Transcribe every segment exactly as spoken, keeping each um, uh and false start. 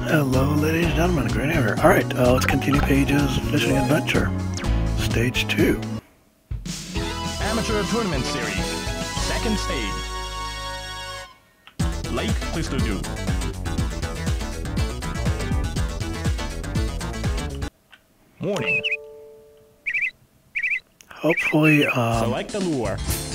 Hello, ladies and gentlemen, Green here. Alright, uh, let's continue Paige's Fishing Adventure. Stage two. Amateur Tournament Series. Second stage. Lake Twistledoo. Warning. Hopefully, um... Select the lure.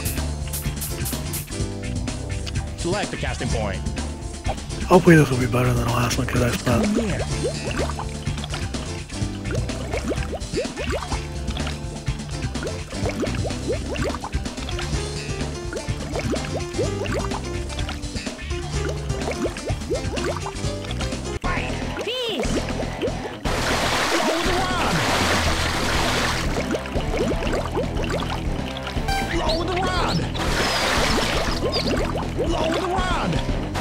Select the casting point. hopefully this will be better than the last one, because I spent... Lower the rod! Lower the rod!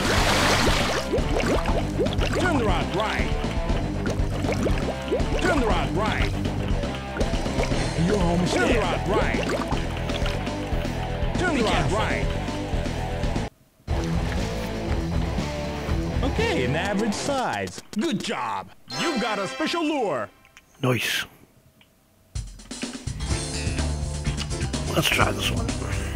Turn the rod right! Turn the rod right! You're almost Turn the rod right! Turn the rod right! Okay, an average size. Good job! You got a special lure! Nice. Let's try this one.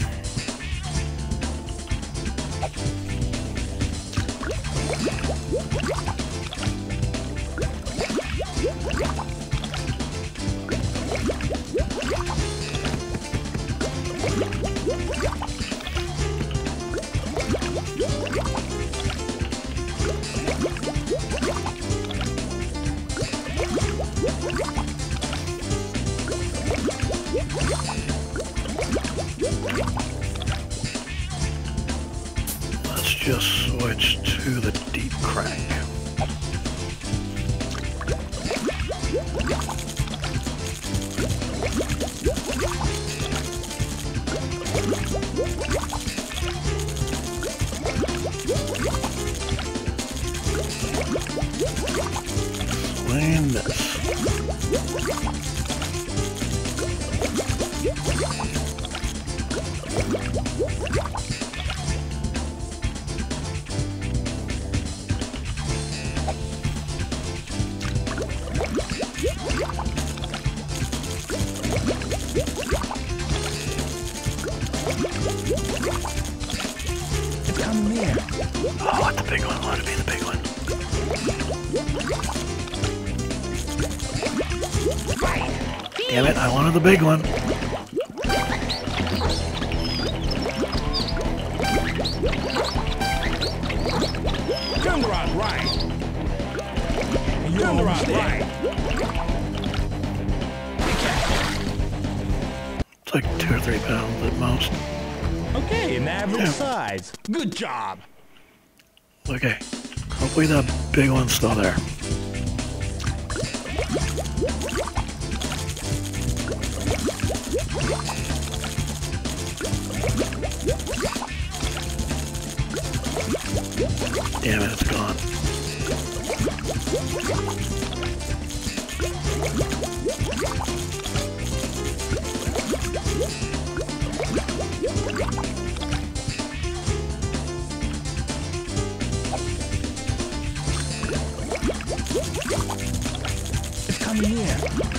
Let's just switch to the deep crank. Swing this. It's coming near. Oh, what the big one? Let it be the big one. Damn it, I wanted the big one. Turn the rod right! Turn the rod right! It's like two or three pounds at most. Okay, an average Yeah. size. Good job! Okay, hopefully that big one's still there. Damn it, it's gone. It's coming near.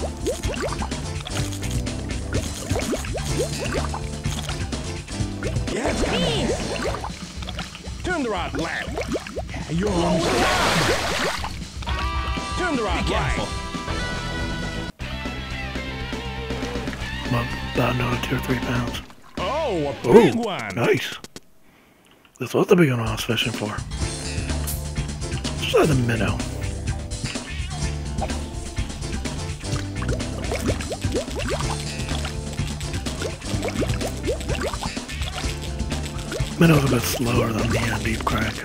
Yeah, it's coming. Turn the rod left. You're on the rod. Turn the rod right. About, about another two or three pounds. Oh, a Ooh, big one. nice. This was the big one I was fishing for. Let's try the minnow. Minnow's a bit slower than the uh, deep crank.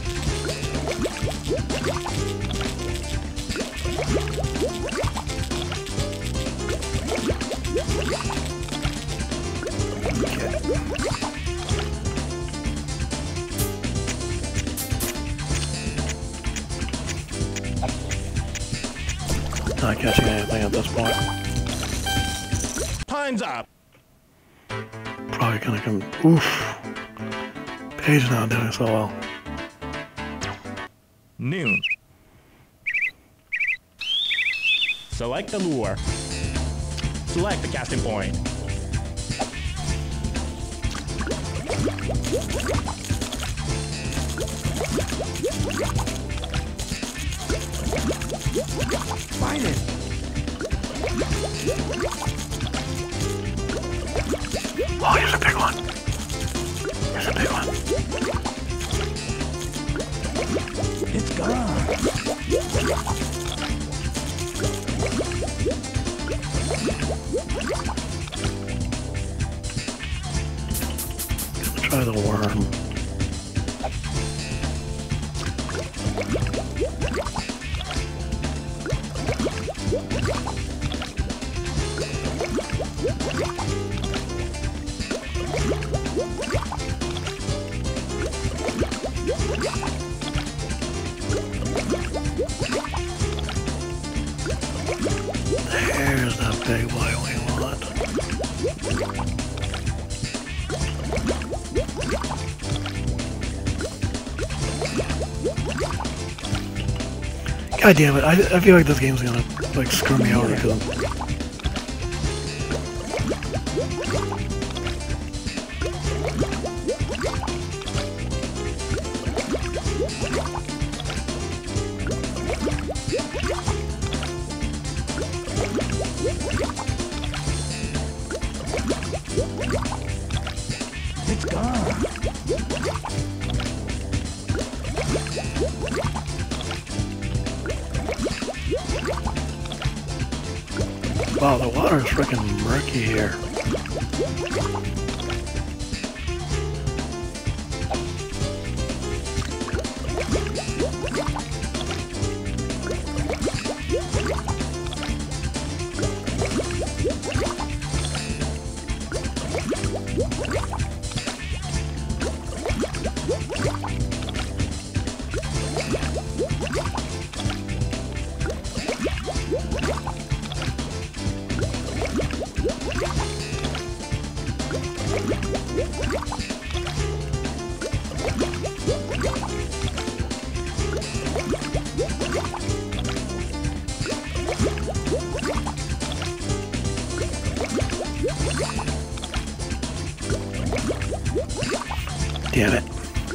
Not catching anything at this point. Time's up. Probably gonna come. Oof. Paige not doing so well. Noon. Select the lure. Select the casting point. Find it! Oh, here's a big one. Here's a big one. It's gone. Try the worm. There's that big boy we want. God damn it, I, I feel like this game's gonna like screw me over because It's gone. wow, the water is freaking murky here. Damn it.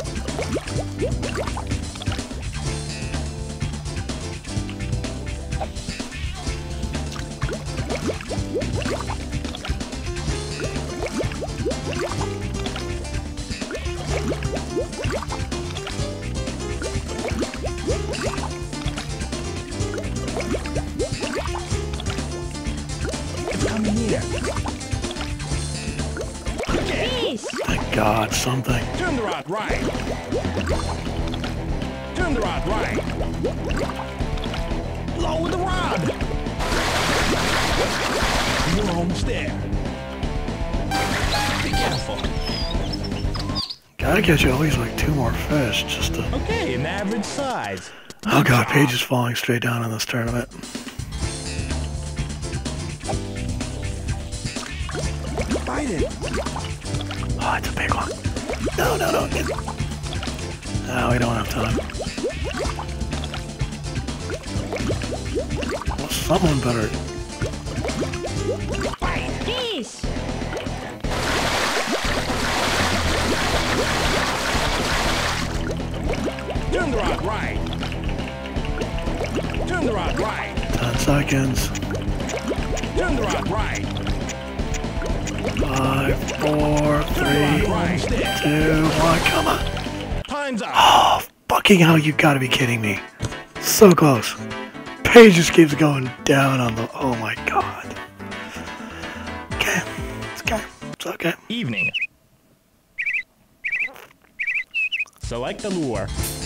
It's coming here. Thank God, something. Turn the rod right. Turn the rod right. Lower the rod. You're almost there. Be careful. Gotta catch at least like two more fish just to... Okay, an average size. Oh God, Paige is falling straight down in this tournament. Fight it. Oh, it's a big one. No, no, no. Get... No, we don't have time. Well, someone better... Fish! Turn the rod right. Turn the rod right. Ten seconds. Turn the rod right. Five, four, three, two, one, come on. Time's up. Oh, fucking hell, you gotta be kidding me. So close. Paige just keeps going down on the... Oh my God. Okay. It's okay. It's okay. Evening. Select the lure.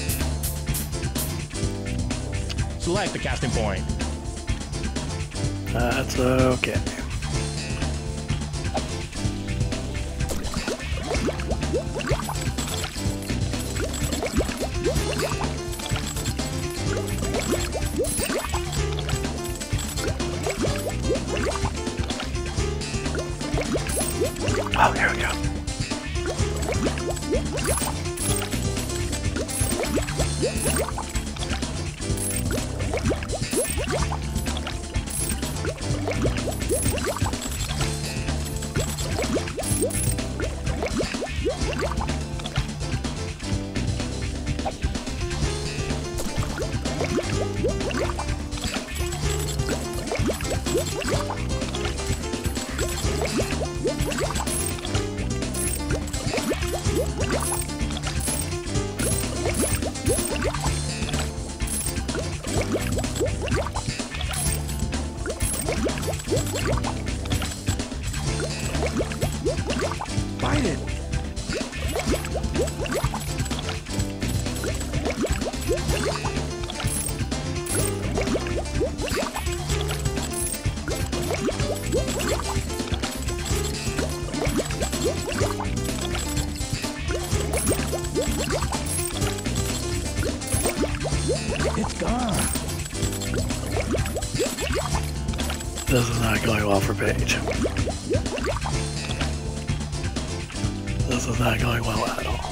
Select the casting point. That's okay. Oh, here we go. It's gone. This is not going well for Paige. This is not going well at all.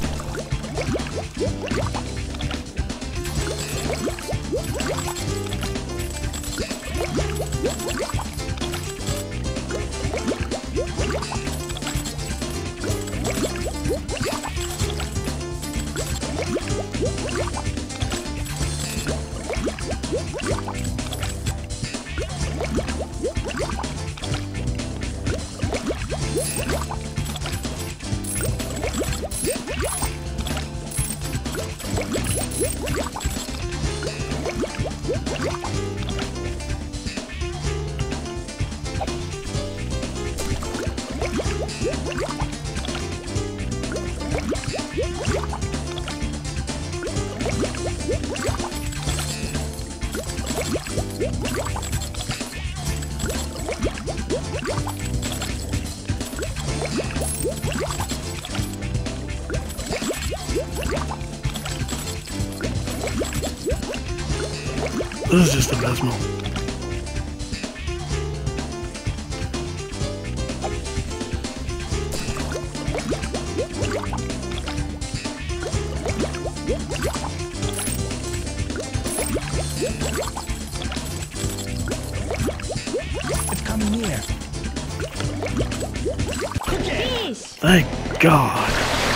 This is just abysmal. It's coming near. Okay. Thank God.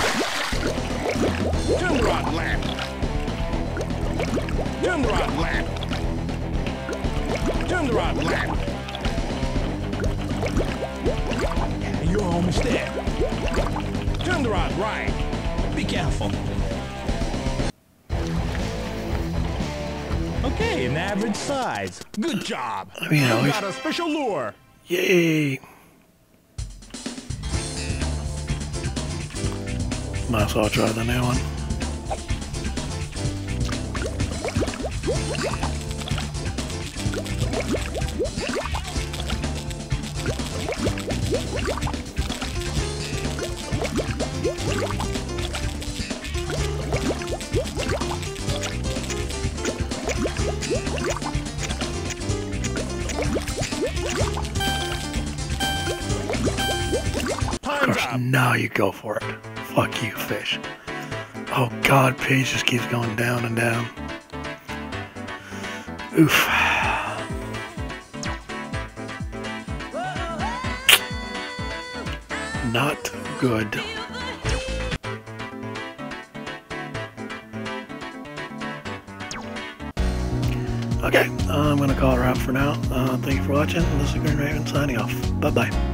Turn the rod lamp. Turn the rod lamp. Turn the rod lamp. Yeah, you're almost there. Turn the rod right. Be careful. Okay, an average size. Good job. I mean, you know, you got a special lure. Yay. Might as well try the new one. Of course, now you go for it. Fuck you, fish. Oh God, Paige just keeps going down and down. Oof. Not good. Okay, I'm gonna call it a wrap for now. Uh, thank you for watching. This is Green Raven signing off. Bye bye.